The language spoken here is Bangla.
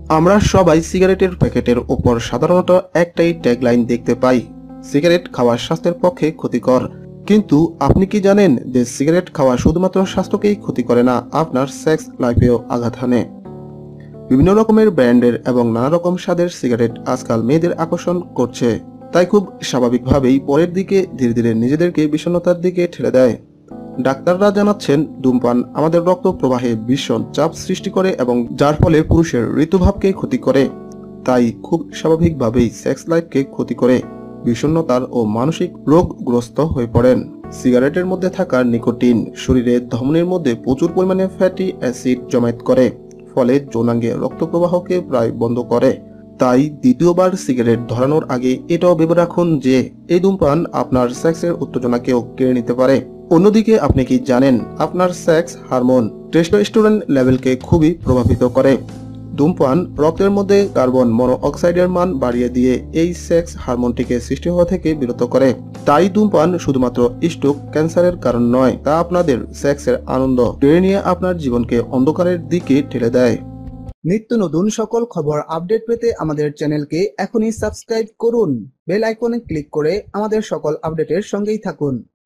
আমরা সবাই সিগারেটের প্যাকেটের ওপর সাধারণত একটাই ট্যাগলাইন দেখতে পাই, সিগারেট খাওয়া স্বাস্থ্যের পক্ষে ক্ষতিকর। কিন্তু আপনি কি জানেন যে সিগারেট খাওয়া শুধুমাত্র স্বাস্থ্যকেই ক্ষতি করে না, আপনার সেক্স লাইফেও আঘাত হানে। বিভিন্ন রকমের ব্র্যান্ডের এবং নানা রকম স্বাদের সিগারেট আজকাল মেয়েদের আকর্ষণ করছে, তাই খুব স্বাভাবিকভাবেই পরের দিকে ধীরে ধীরে নিজেদেরকে বিষণ্ণতার দিকে ঠেলে দেয়। ডাক্তাররা জানাচ্ছেন ধূমপান আমাদের রক্ত প্রবাহে ভীষণ চাপ সৃষ্টি করে এবং যার ফলে পুরুষের ঋতুভাবকে ক্ষতি করে, তাই খুব স্বাভাবিকভাবেই সেক্স লাইফকে ক্ষতি করে, বিষণ্ণতার ও মানসিক রোগগ্রস্ত হয়ে পড়েন। সিগারেটের মধ্যে থাকা নিকোটিন শরীরে ধমনীর মধ্যে প্রচুর পরিমাণে ফ্যাটি অ্যাসিড জমায়েত করে, ফলে যৌনাঙ্গে রক্ত প্রবাহকে প্রায় বন্ধ করে। তাই দ্বিতীয়বার সিগারেট ধরানোর আগে এটাও ভেবে রাখুন যে এই ধূমপান আপনার সেক্সের উত্তেজনাকেও কেড়ে নিতে পারে। অন্যদিকে আপনি কি জানেন আপনার সেক্স হরমোন টেস্টোস্টেরন লেভেলকে খুবই প্রভাবিত করে। ধূমপান রক্তের মধ্যে কার্বন মনোঅক্সাইডের মান বাড়িয়ে দিয়ে এই সেক্স হরমোনটিকে সৃষ্টি হওয়া থেকে বিরত করে। তাই ধূমপান শুধুমাত্র স্ট্রোক, ক্যান্সারের কারণ নয়, তা আপনাদের সেক্সের আনন্দ কেড়ে নিয়ে আপনার জীবনকে অন্ধকারের দিকে ঠেলে দেয়। নিত্য নতুন সকল খবর আপডেট পেতে আমাদের চ্যানেলকে এখনই সাবস্ক্রাইব করুন। বেল আইকনে ক্লিক করে আমাদের সকল আপডেটের সঙ্গেই থাকুন।